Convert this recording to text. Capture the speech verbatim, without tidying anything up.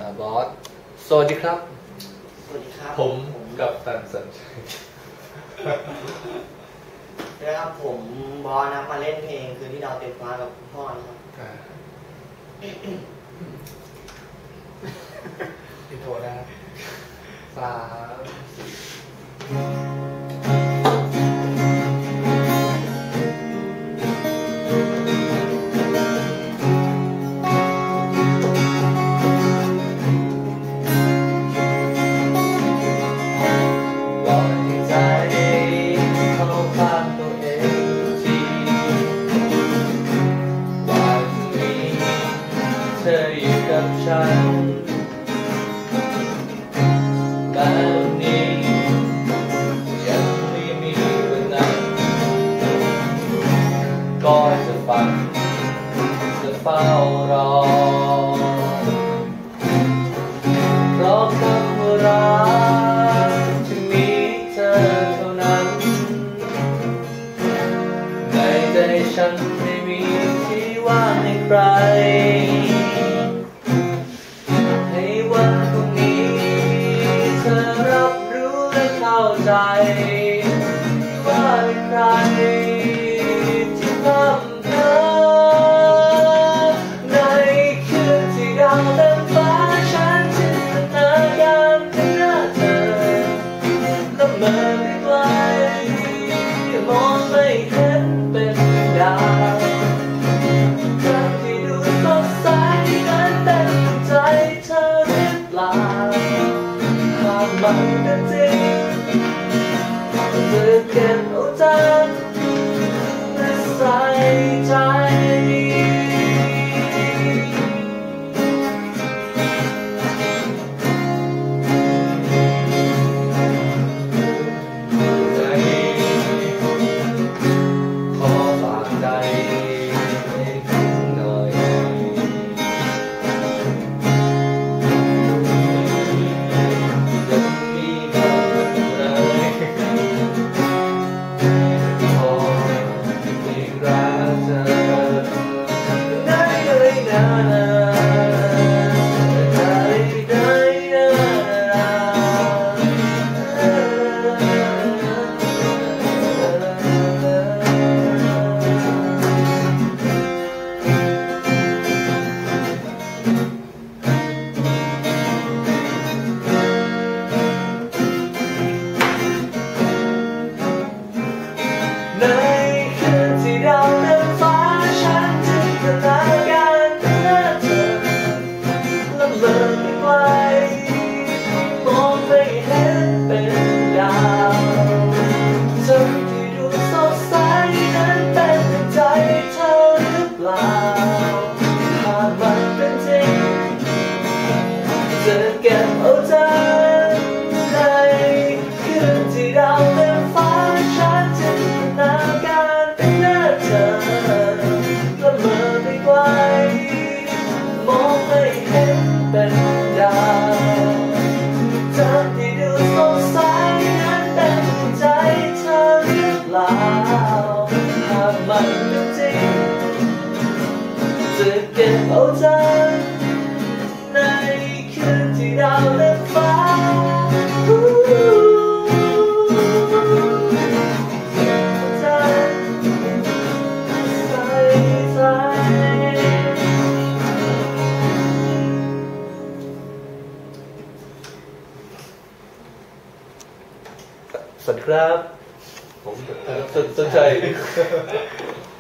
บอสสวัสดีครับสวัสดีครับผมกับตันสันชัยนะครับผมบอสนะมาเล่นเพลงคืนที่ดาวเต็มฟ้ากับพ่อนะครับอินโทรนะสามเธออยู่กับฉันแบบนี้ยังไม่มีวันนั้นก็จะฝันจะเฝ้ารอเพราะคำว่ารักจะมีเธอเท่านั้นในใจฉันไม่มีที่ว่างให้ใครเข้าใจว่าเป็นใครที่ทำเธอในคืนที่ดาวเต็มฟ้าฉันจินตนาการถึงหน้าเธอละเมอไปไกลมองไม่เห็นเป็นดาวครั้งที่ดูสดใสนั้นเป็นใจเธอหรือเปล่าหากมันเป็นจริงเธอเก็บเอาใจและใส่ใจขอฝากใจให้คุณหน่อยจะมีเธอเลยในคืนที่ดาวเต็มฟ้าฉันจินตนาการถึงหน้าเธอละเมอไปไกลมองไม่เห็นเป็นดาวเธอที่ดูสดใสนั้นเป็นใจเธอหรือเปล่าหากมันเป็นจริงจะเก็บเอาใจในคืนที่ดาวเต็มฟ้าฉันจินตนาการถึงหน้าเธอละเมอไปไกลมองไม่เห็นเป็นดาวเธอที่ดูสดใสนั้นเป็นใจเธอหรือเปล่าหากมันเป็นจริงจะเก็บเอาใจในคืนที่ดาวเต็มฟ้าสวัสดีครับผมสนใจ